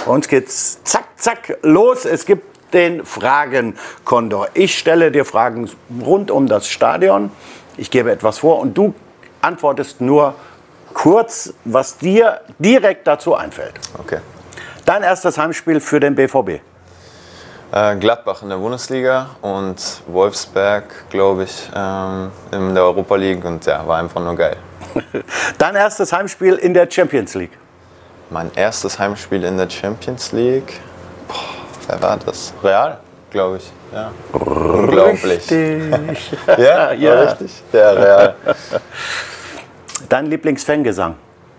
Bei uns geht's zack, zack los. Es gibt den Fragenkondor. Ich stelle dir Fragen rund um das Stadion. Ich gebe etwas vor und du antwortest nur kurz, was dir direkt dazu einfällt. Okay. Dein erstes Heimspiel für den BVB? Gladbach in der Bundesliga und Wolfsberg, glaube ich, in der Europa League. Und ja, war einfach nur geil. Dein erstes Heimspiel in der Champions League? Mein erstes Heimspiel in der Champions League? Boah, wer war das? Real, glaube ich. Ja. Unglaublich. Richtig. Ja, ja. Richtig. Ja, Real. Dein Lieblingsfangesang?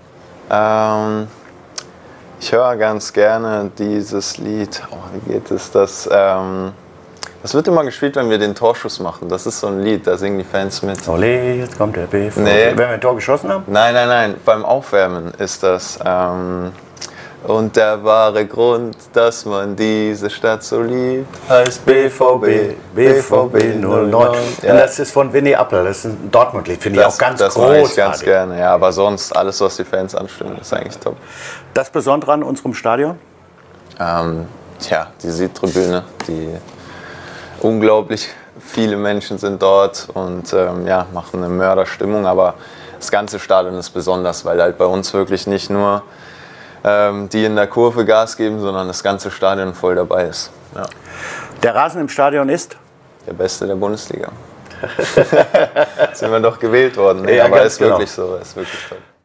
Ich höre ganz gerne dieses Lied. Oh, wie geht es? Das wird immer gespielt, wenn wir den Torschuss machen. Das ist so ein Lied, da singen die Fans mit. Ole, jetzt kommt der BVB. Nee. Wenn wir ein Tor geschossen haben? Nein. Beim Aufwärmen ist das. Und der wahre Grund, dass man diese Stadt so liebt, heißt BVB. BVB 09. Ja. Und das ist von Winnie Appel. Das ist ein Dortmund-Lied. Finde ich auch ganz das großartig. Das ganz gerne. Ja, aber sonst, alles, was die Fans anstimmen, ist eigentlich top. Das Besondere an unserem Stadion? Die Südtribüne. Unglaublich viele Menschen sind dort und machen eine Mörderstimmung. Aber das ganze Stadion ist besonders, weil halt bei uns wirklich nicht nur die in der Kurve Gas geben, sondern das ganze Stadion voll dabei ist. Ja. Der Rasen im Stadion ist? Der beste der Bundesliga. Sind wir doch gewählt worden. Nee, Ja, aber ist genau. wirklich so, ist wirklich toll.